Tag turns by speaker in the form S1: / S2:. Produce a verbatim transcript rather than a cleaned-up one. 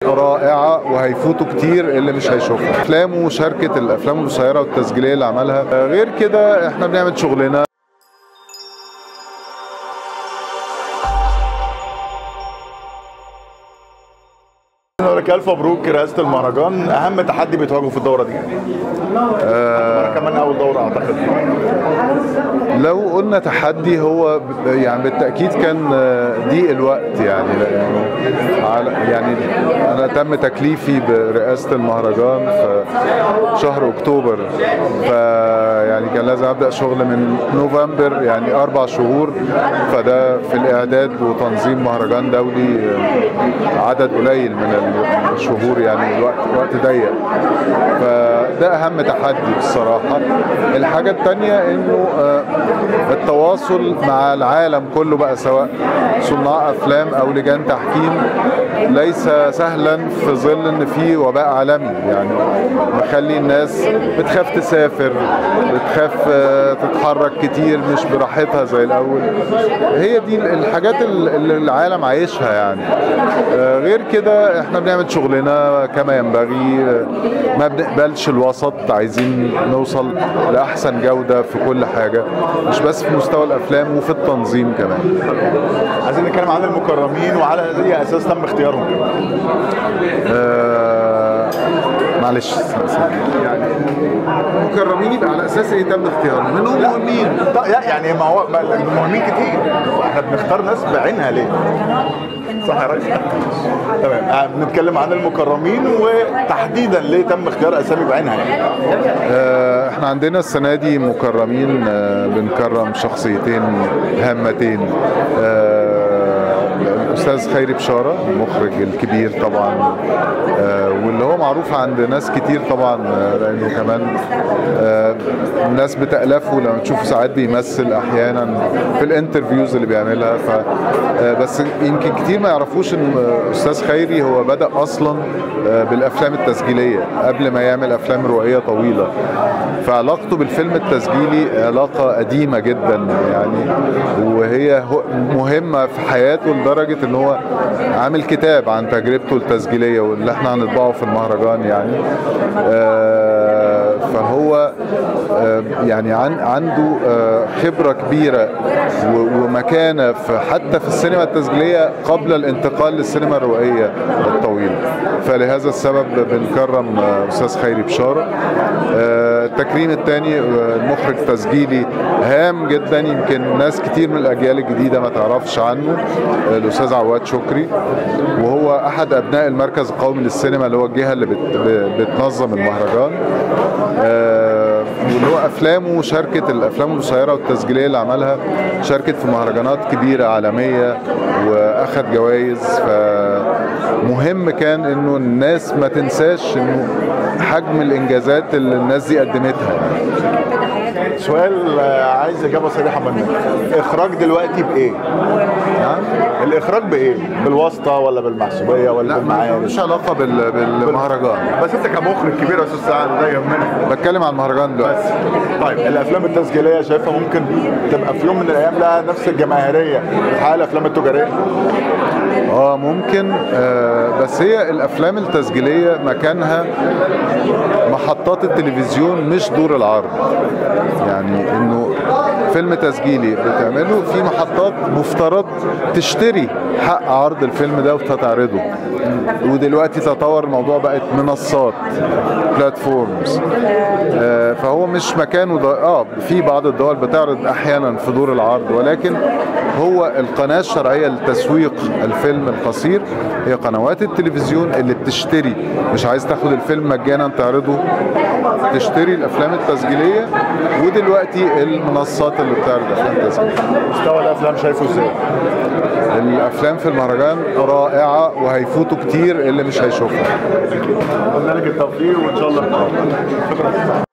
S1: رائعة وهيفوتوا كتير اللي مش هيشوفها. افلام وشركة الافلام القصيرة والتسجيلية اللي عملها، غير كده احنا بنعمل شغلنا.
S2: لك الف مبروك رئاسه المهرجان. اهم تحدي بتواجهه في الدوره دي؟ آه كمان اول دوره اعتقد.
S1: لو قلنا تحدي هو يعني بالتاكيد كان ضيق الوقت، يعني يعني يعني انا تم تكليفي برئاسه المهرجان في شهر اكتوبر، فيعني كان لازم ابدا شغل من نوفمبر، يعني اربع شهور. فده في الاعداد وتنظيم مهرجان دولي عدد قليل من الشهور، يعني الوقت وقت ضيق، فده اهم تحدي بصراحه. الحاجه الثانيه انه التواصل مع العالم كله بقى، سواء صناع افلام او لجان تحكيم، ليس سهلا في ظل ان في وباء عالمي، يعني مخلي الناس بتخاف تسافر، بتخاف تتحرك كتير، مش براحتها زي الاول. هي دي الحاجات اللي العالم عايشها يعني. غير كده احنا بنعمل شغلنا كما ينبغي، ما بنقبلش الوسط، عايزين نوصل لأحسن جودة في كل حاجة، مش بس في مستوى الأفلام وفي التنظيم كمان.
S2: عايزين نتكلم عن المكرمين وعلى أي أساس تم اختيارهم؟
S1: آه معلش يعني المكرمين يبقى على اساس ايه تم اختيارهم؟ منهم مهمين.
S2: يعني ما هو المهمين كتير، احنا بنختار ناس بعينها ليه؟ صح يا راجل؟ تمام. بنتكلم عن المكرمين وتحديدا ليه تم اختيار اسامي بعينها يعني.
S1: آه احنا عندنا السنه دي مكرمين، آه بنكرم شخصيتين هامتين. آه الاستاذ خيري بشاره المخرج الكبير طبعا، آه واللي هو معروف عند ناس كتير طبعا، آه لانه كمان آه الناس بتألفه لما تشوفه ساعات بيمثل احيانا في الانترفيوز اللي بيعملها. ف آه بس يمكن كتير ما يعرفوش ان استاذ خيري هو بدأ اصلا آه بالافلام التسجيليه قبل ما يعمل افلام روائيه طويله، فعلاقته بالفيلم التسجيلي علاقه قديمه جدا يعني، وهي مهمه في حياته لدرجه ان هو عامل كتاب عن تجربته التسجيليه واللي احنا هنطبعه في المهرجان يعني. آه فهو آه يعني عن عنده آه خبره كبيره ومكانه في حتى في السينما التسجيليه قبل الانتقال للسينما الروائيه الطويله، فلهذا السبب بنكرم استاذ خيري بشاره. آه التكريم الثاني المخرج تسجيلي هام جدا، يمكن ناس كتير من الاجيال الجديده ما تعرفش عنه، الاستاذ عواد شكري، وهو احد ابناء المركز القومي للسينما اللي هو الجهه اللي بت بتنظم المهرجان. آه واللي هو افلامه وشركه الافلام القصيره والتسجيليه اللي عملها شاركت في مهرجانات كبيره عالميه واخد جوائز. فمهم كان انه الناس ما تنساش انه حجم الانجازات اللي الناس دي قدمتها.
S2: سؤال عايز اجابه صريحه منك، اخراج دلوقتي بايه؟
S1: نعم؟
S2: الاخراج بايه؟ بالواسطه ولا بالمحسوبيه ولا بالمعايير؟
S1: مش علاقه بال... بالمهرجان.
S2: بس انت كمخرج كبير يا استاذ سعد ده يهمنا.
S1: بتكلم عن المهرجان دلوقتي.
S2: طيب الافلام التسجيليه شايفها ممكن تبقى في يوم من الايام لها نفس الجماهيريه بتحقق الافلام التجاريه؟
S1: اه ممكن، آه بس هي الافلام التسجيليه مكانها محطات التلفزيون مش دور العرض، يعني انه فيلم تسجيلي بتعمله في محطات مفترض تشتري حق عرض الفيلم ده وتتعرضه، ودلوقتي تطور الموضوع بقت منصات بلاتفورمز. آه فهو مش مكانه اه في بعض الدول بتعرض احيانا في دور العرض، ولكن هو القناه الشرعيه لتسويق الفيلم القصير هي قنوات التلفزيون اللي بتشتري، مش عايز تاخد الفيلم مجانا تعرضه، تشتري الافلام التسجيليه، ودلوقتي المنصات اللي بتعرض افلام تسجيليه.
S2: مستوى الافلام شايفه ازاي؟
S1: الافلام في المهرجان رائعه وهيفوتوا كتير اللي مش هيشوفها.
S2: قلنا لك التوفيق وان شاء الله. شكرا.